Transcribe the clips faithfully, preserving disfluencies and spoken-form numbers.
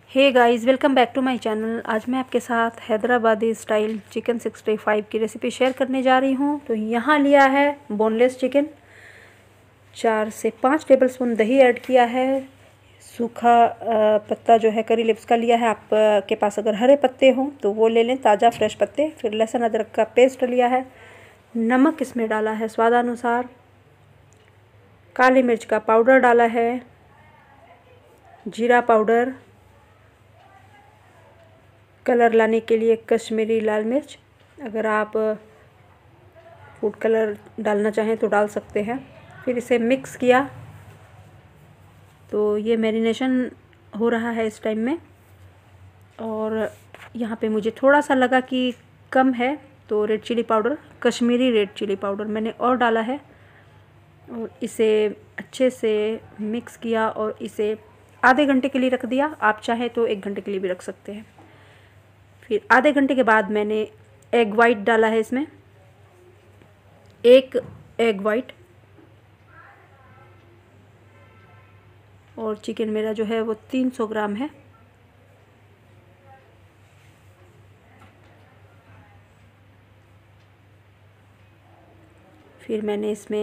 Hey guys, welcome back to my channel. आज मैं आपके साथ Hyderabadi style chicken sixty five की रेसिपी शेयर करने जा रही हूँ। तो यहाँ लिया है बोनलेस चिकन, चार से पाँच टेबलस्पून दही ऐड किया है, सूखा पत्ता जो है करी लिव्स का लिया है। आप के पास अगर हरे पत्ते हों तो वो ले लें, ताज़ा फ्रेश पत्ते। फिर लहसुन अदरक का पेस्ट लिया है, नमक इसमें डाला है स्वादानुसार, काली मिर्च का पाउडर डाला है, जीरा पाउडर, कलर लाने के लिए कश्मीरी लाल मिर्च, अगर आप फूड कलर डालना चाहें तो डाल सकते हैं। फिर इसे मिक्स किया। तो ये मैरिनेशन हो रहा है इस टाइम में, और यहाँ पे मुझे थोड़ा सा लगा कि कम है तो red chilli powder, Kashmiri red chilli powder मैंने और डाला है। और इसे अच्छे से मिक्स किया और इसे आधे घंटे के लिए रख दिया। आप चाहें तो एक घंटे के लिए भी रख सकते हैं। फिर आधे घंटे के बाद मैंने एग वाइट डाला है इसमें, एक एग वाइट। और चिकन मेरा जो है वो तीन सौ ग्राम है। फिर मैंने इसमें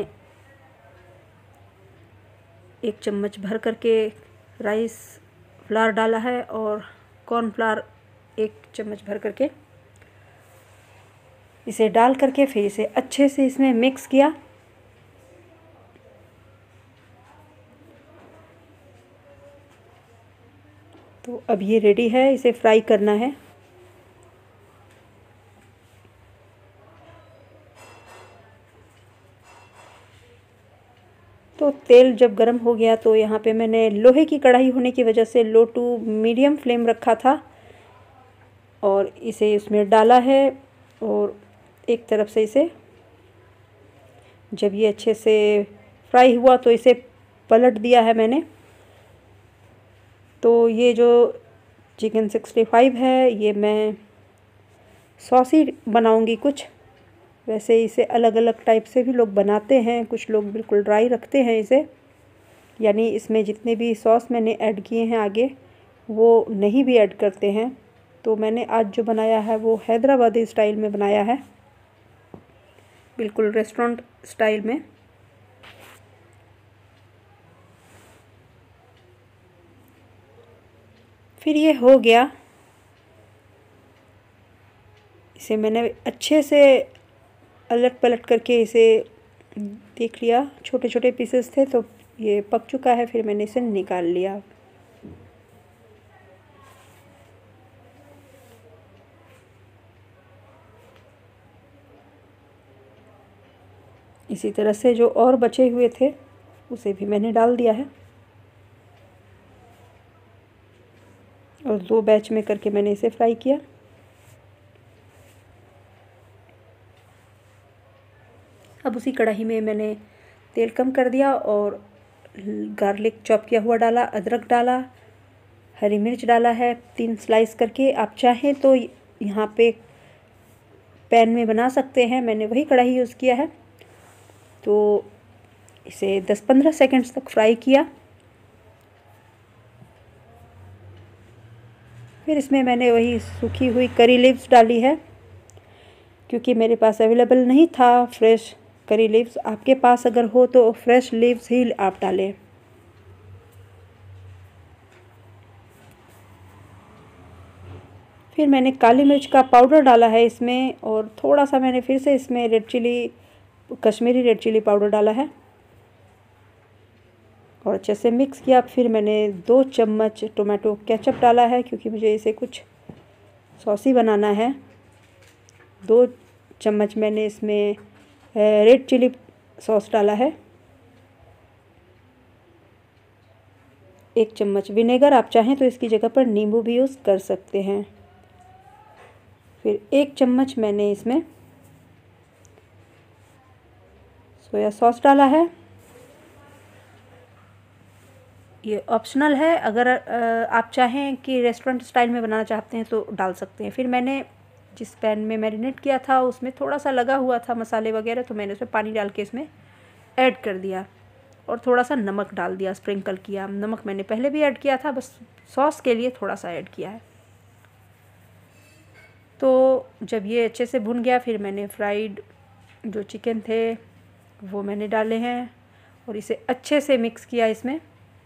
एक चम्मच भर करके राइस फ्लावर डाला है और कॉर्नफ्लावर एक चम्मच भर करके इसे डाल करके फिर इसे अच्छे से इसमें मिक्स किया। तो अब ये रेडी है, इसे फ्राई करना है। तो तेल जब गर्म हो गया तो यहाँ पे मैंने लोहे की कढ़ाई होने की वजह से लो टू मीडियम फ्लेम रखा था और इसे इसमें डाला है। और एक तरफ से इसे जब ये अच्छे से फ्राई हुआ तो इसे पलट दिया है मैंने। तो ये जो चिकन सिक्सटी फाइव है ये मैं सॉसी बनाऊंगी कुछ। वैसे इसे अलग अलग टाइप से भी लोग बनाते हैं, कुछ लोग बिल्कुल ड्राई रखते हैं इसे, यानी इसमें जितने भी सॉस मैंने ऐड किए हैं आगे वो नहीं भी ऐड करते हैं। तो मैंने आज जो बनाया है वो हैदराबादी स्टाइल में बनाया है, बिल्कुल रेस्टोरेंट स्टाइल में। फिर ये हो गया, इसे मैंने अच्छे से अलट पलट करके इसे देख लिया। छोटे छोटे पीसेस थे तो ये पक चुका है। फिर मैंने इसे निकाल लिया। इसी तरह से जो और बचे हुए थे उसे भी मैंने डाल दिया है और दो बैच में करके मैंने इसे फ्राई किया। अब उसी कढ़ाई में मैंने तेल कम कर दिया और गार्लिक चॉप किया हुआ डाला, अदरक डाला, हरी मिर्च डाला है तीन स्लाइस करके। आप चाहें तो यहाँ पे पैन में बना सकते हैं, मैंने वही कढ़ाई यूज़ किया है। तो इसे दस पंद्रह सेकंड्स तक फ्राई किया। फिर इसमें मैंने वही सूखी हुई करी लीव्स डाली है, क्योंकि मेरे पास अवेलेबल नहीं था फ्रेश करी लीव्स। आपके पास अगर हो तो फ्रेश लीव्स ही आप डालें। फिर मैंने काली मिर्च का पाउडर डाला है इसमें, और थोड़ा सा मैंने फिर से इसमें red chilli, Kashmiri red chilli powder डाला है और अच्छे से मिक्स किया। फिर मैंने दो चम्मच टोमेटो केचप डाला है, क्योंकि मुझे इसे कुछ सॉसी बनाना है। दो चम्मच मैंने इसमें रेड चिली सॉस डाला है, एक चम्मच विनेगर। आप चाहें तो इसकी जगह पर नींबू भी यूज़ कर सकते हैं। फिर एक चम्मच मैंने इसमें सोया सॉस डाला है। ये ऑप्शनल है, अगर आप चाहें कि रेस्टोरेंट स्टाइल में बनाना चाहते हैं तो डाल सकते हैं। फिर मैंने जिस पैन में मैरिनेट किया था उसमें थोड़ा सा लगा हुआ था मसाले वगैरह, तो मैंने उसमें पानी डाल के इसमें ऐड कर दिया। और थोड़ा सा नमक डाल दिया, स्प्रिंकल किया। नमक मैंने पहले भी ऐड किया था, बस सॉस के लिए थोड़ा सा ऐड किया है। तो जब ये अच्छे से भुन गया, फिर मैंने फ्राइड जो चिकन थे वो मैंने डाले हैं और इसे अच्छे से मिक्स किया इसमें।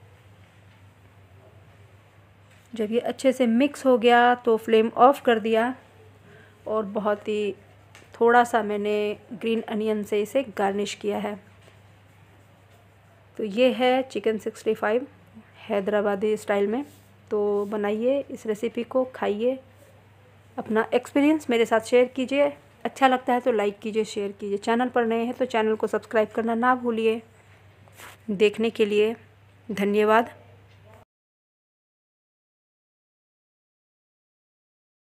जब ये अच्छे से मिक्स हो गया तो फ्लेम ऑफ कर दिया और बहुत ही थोड़ा सा मैंने ग्रीन अनियन से इसे गार्निश किया है। तो ये है chicken sixty five Hyderabadi style में। तो बनाइए इस रेसिपी को, खाइए, अपना एक्सपीरियंस मेरे साथ शेयर कीजिए। अच्छा लगता है तो लाइक कीजिए, शेयर कीजिए। चैनल पर नए हैं तो चैनल को सब्सक्राइब करना ना भूलिए। देखने के लिए धन्यवाद।